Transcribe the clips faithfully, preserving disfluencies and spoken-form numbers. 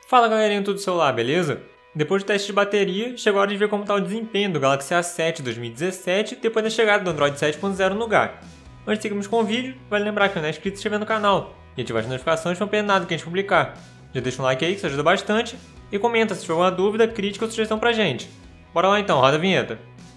Fala galerinha, tudo do celular, beleza? Depois do teste de bateria, chegou a hora de ver como está o desempenho do Galaxy A sete dois mil e dezessete depois da chegada do Android sete ponto zero no lugar. Antes de seguirmos com o vídeo, vale lembrar que não é inscrito se estiver no canal e ativar as notificações para não perder nada que a gente publicar. Já deixa um like aí que isso ajuda bastante e comenta se tiver alguma dúvida, crítica ou sugestão pra gente. Bora lá então, roda a vinheta.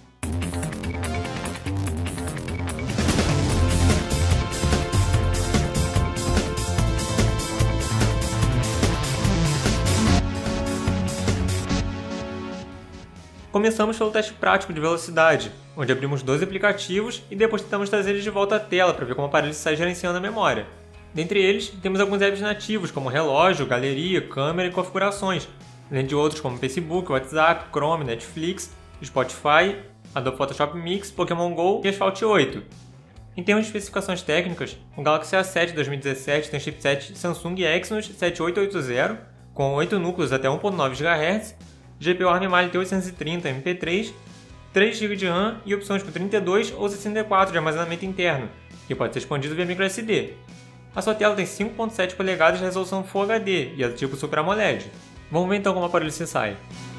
Começamos pelo teste prático de velocidade, onde abrimos dois aplicativos e depois tentamos trazer eles de volta à tela para ver como o aparelho sai gerenciando a memória. Dentre eles, temos alguns apps nativos como relógio, galeria, câmera e configurações, além de outros como Facebook, WhatsApp, Chrome, Netflix, Spotify, Adobe Photoshop Mix, Pokémon Go e Asphalt oito. Em termos de especificações técnicas, o Galaxy A sete dois mil e dezessete tem chipset Samsung Exynos sete oito oito zero, com oito núcleos até um ponto nove gigahertz, G P U ARM Mali T oitocentos e trinta M P três, três gigas de RAM e opções com trinta e dois ou sessenta e quatro de armazenamento interno, que pode ser expandido via microSD. A sua tela tem cinco ponto sete polegadas de resolução Full H D e é do tipo Super AMOLED. Vamos ver então como o aparelho se sai.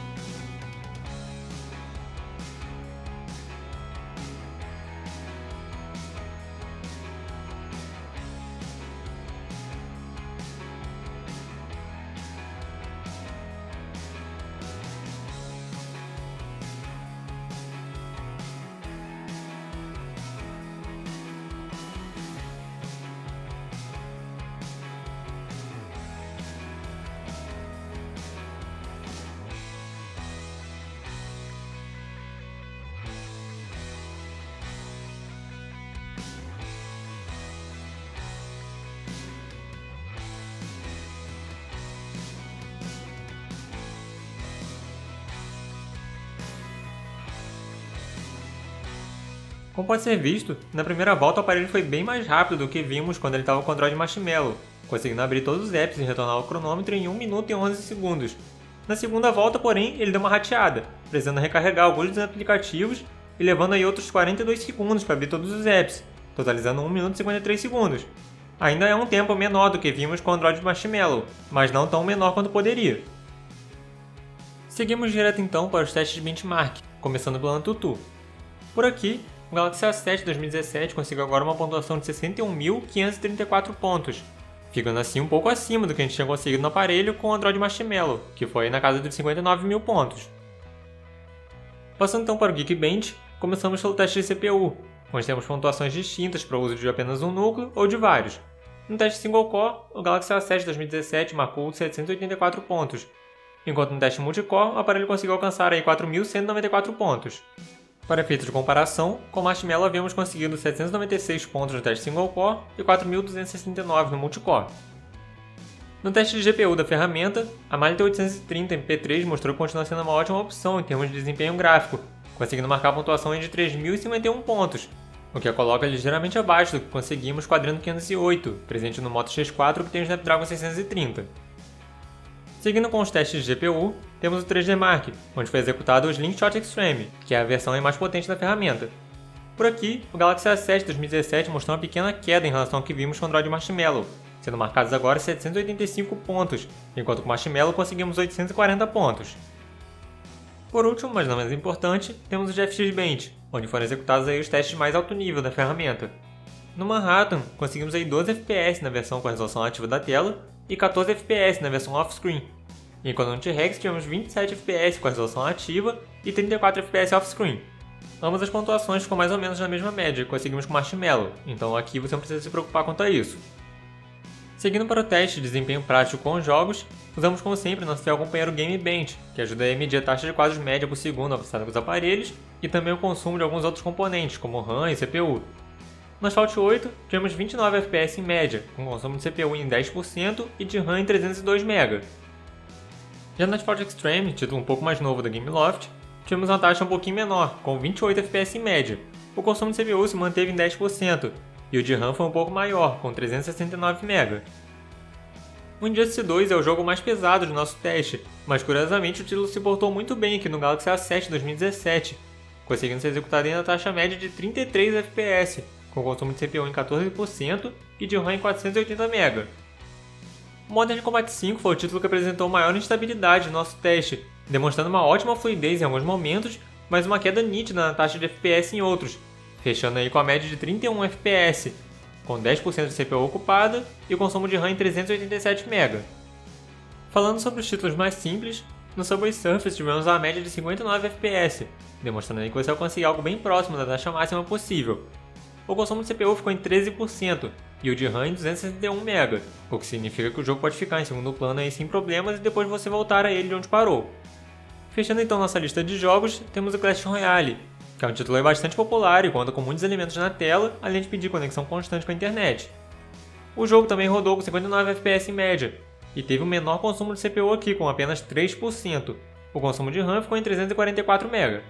Como pode ser visto, na primeira volta o aparelho foi bem mais rápido do que vimos quando ele estava com o Android Marshmallow, conseguindo abrir todos os apps e retornar ao cronômetro em um minuto e onze segundos. Na segunda volta, porém, ele deu uma rateada, precisando recarregar alguns dos aplicativos e levando aí outros quarenta e dois segundos para abrir todos os apps, totalizando um minuto e cinquenta e três segundos. Ainda é um tempo menor do que vimos com o Android Marshmallow, mas não tão menor quanto poderia. Seguimos direto então para os testes de benchmark, começando pelo AnTuTu. Por aqui, o Galaxy A sete dois mil e dezessete conseguiu agora uma pontuação de sessenta e um mil quinhentos e trinta e quatro pontos, ficando assim um pouco acima do que a gente tinha conseguido no aparelho com o Android Marshmallow, que foi na casa de cinquenta e nove mil pontos. Passando então para o Geekbench, começamos pelo teste de C P U, onde temos pontuações distintas para o uso de apenas um núcleo ou de vários. No teste Single Core, o Galaxy A sete dois mil e dezessete marcou setecentos e oitenta e quatro pontos, enquanto no teste Multicore o aparelho conseguiu alcançar aí quatro mil cento e noventa e quatro pontos. Para efeito de comparação, com o Marshmallow havíamos conseguido setecentos e noventa e seis pontos no teste Single Core e quatro mil duzentos e sessenta e nove no Multicore. No teste de G P U da ferramenta, a Mali T oitocentos e trinta M P três mostrou que continua sendo uma ótima opção em termos de desempenho gráfico, conseguindo marcar a pontuação de três mil e cinquenta e um pontos, o que a coloca ligeiramente abaixo do que conseguimos com a Adreno quinhentos e oito, presente no Moto X quatro que tem o Snapdragon seiscentos e trinta. Seguindo com os testes de G P U, temos o três D Mark, onde foi executado o Slingshot Extreme, que é a versão mais potente da ferramenta. Por aqui, o Galaxy A sete dois mil e dezessete mostrou uma pequena queda em relação ao que vimos com o Android Marshmallow, sendo marcados agora setecentos e oitenta e cinco pontos, enquanto com o Marshmallow conseguimos oitocentos e quarenta pontos. Por último, mas não menos importante, temos o G F X Bench, onde foram executados aí os testes mais alto nível da ferramenta. No Manhattan, conseguimos aí doze F P S na versão com a resolução ativa da tela e quatorze F P S na versão off-screen, enquanto no T-Rex tivemos vinte e sete F P S com a resolução ativa e trinta e quatro F P S off-screen. Ambas as pontuações ficam mais ou menos na mesma média que conseguimos com o Marshmallow, então aqui você não precisa se preocupar quanto a isso. Seguindo para o teste de desempenho prático com os jogos, usamos como sempre nosso fiel companheiro Geekbench, que ajuda a medir a taxa de quadros média por segundo avançada com os aparelhos e também o consumo de alguns outros componentes, como RAM e C P U. No Asphalt oito, tivemos vinte e nove F P S em média, com consumo de C P U em dez por cento e de RAM em trezentos e dois megabytes. Já no Asphalt Extreme, título um pouco mais novo da Gameloft, tivemos uma taxa um pouquinho menor, com vinte e oito F P S em média. O consumo de C P U se manteve em dez por cento, e o de RAM foi um pouco maior, com trezentos e sessenta e nove megabytes. O Injustice dois é o jogo mais pesado do nosso teste, mas curiosamente o título se portou muito bem aqui no Galaxy A sete dois mil e dezessete, conseguindo ser executado em uma taxa média de trinta e três F P S, com consumo de C P U em quatorze por cento e de RAM em quatrocentos e oitenta megabytes. Modern Combat cinco foi o título que apresentou maior instabilidade no nosso teste, demonstrando uma ótima fluidez em alguns momentos, mas uma queda nítida na taxa de F P S em outros, fechando aí com a média de trinta e um F P S, com dez por cento de C P U ocupada e o consumo de RAM em trezentos e oitenta e sete megabytes. Falando sobre os títulos mais simples, no Subway Surfers tivemos a média de cinquenta e nove F P S, demonstrando aí que você vai conseguir algo bem próximo da taxa máxima possível. O consumo de C P U ficou em treze por cento e o de RAM em duzentos e sessenta e um megabytes, o que significa que o jogo pode ficar em segundo plano aí sem problemas e depois você voltar a ele de onde parou. Fechando então nossa lista de jogos, temos o Clash Royale, que é um título bastante popular e conta com muitos elementos na tela, além de pedir conexão constante com a internet. O jogo também rodou com cinquenta e nove F P S em média, e teve o menor consumo de C P U aqui, com apenas três por cento. O consumo de RAM ficou em trezentos e quarenta e quatro megabytes.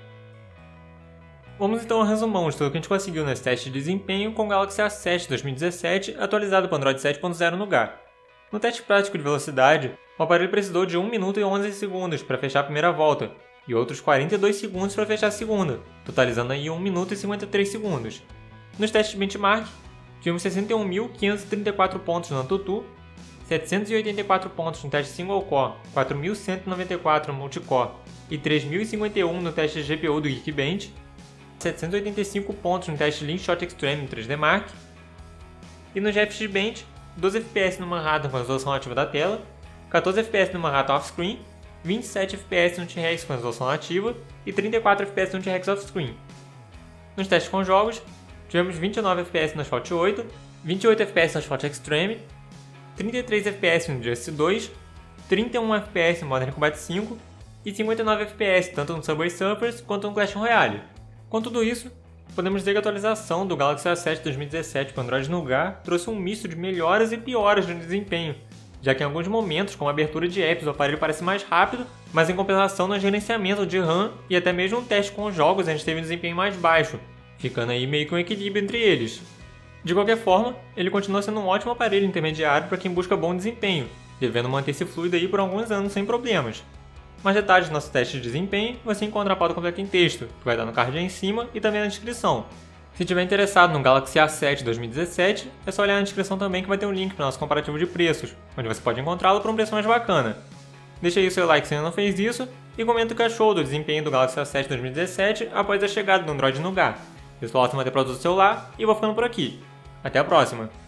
Vamos então ao resumão de tudo que a gente conseguiu nesse teste de desempenho com o Galaxy A sete dois mil e dezessete, atualizado para Android sete ponto zero no G A. No teste prático de velocidade, o aparelho precisou de um minuto e onze segundos para fechar a primeira volta, e outros quarenta e dois segundos para fechar a segunda, totalizando aí um minuto e cinquenta e três segundos. Nos testes benchmark, tivemos sessenta e um mil quinhentos e trinta e quatro pontos no AnTuTu, setecentos e oitenta e quatro pontos no teste single core, quatro mil cento e noventa e quatro no multicore e três mil e cinquenta e um no teste de G P U do Geekbench, setecentos e oitenta e cinco pontos no teste Linkshot Extreme no três D Mark, e no G F X Bench, doze F P S no Manhattan com a resolução ativa da tela, quatorze F P S no Manhattan off-screen, vinte e sete F P S no T-Rex com a resolução ativa e trinta e quatro F P S no T-Rex off-screen. Nos testes com jogos, tivemos vinte e nove F P S no Asphalt oito, vinte e oito F P S no Asphalt Extreme, trinta e três F P S no Just dois, trinta e um F P S no Modern Combat cinco e cinquenta e nove F P S tanto no Subway Surfers quanto no Clash Royale. Com tudo isso, podemos dizer que a atualização do Galaxy A sete dois mil e dezessete para Android Nougat trouxe um misto de melhoras e pioras no desempenho, já que em alguns momentos, com a abertura de apps, o aparelho parece mais rápido, mas em compensação no gerenciamento de RAM e até mesmo um teste com os jogos a gente teve um desempenho mais baixo, ficando aí meio que um equilíbrio entre eles. De qualquer forma, ele continua sendo um ótimo aparelho intermediário para quem busca bom desempenho, devendo manter-se fluido aí por alguns anos sem problemas. Mais detalhes do nosso teste de desempenho você encontra a pauta completa em texto, que vai dar no card aí em cima e também na descrição. Se estiver interessado no Galaxy A sete dois mil e dezessete, é só olhar na descrição também que vai ter um link para o nosso comparativo de preços, onde você pode encontrá-lo por um preço mais bacana. Deixa aí o seu like se ainda não fez isso e comenta o que achou do desempenho do Galaxy A sete dois mil e dezessete após a chegada do Android Nougat. Eu sou o Alcimar, produto do celular e vou ficando por aqui. Até a próxima!